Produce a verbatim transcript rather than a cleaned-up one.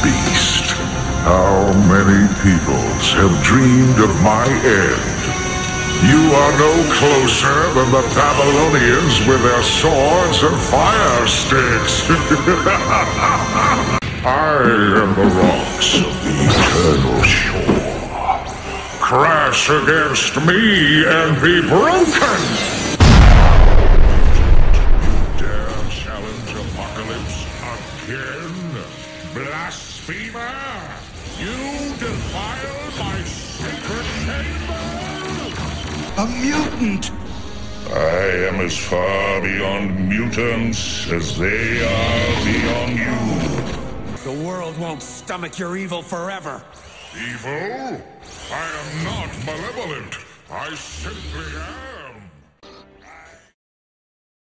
beast. How many peoples have dreamed of my end? You are no closer than the Babylonians with their swords and fire sticks. I am the rocks of the eternal shore. Crash against me and be broken! Dare challenge Apocalypse again? Blasphemer! You defile my sacred chamber! A mutant! I am as far beyond mutants as they are beyond you. The world won't stomach your evil forever. Evil? I am not malevolent. I simply am.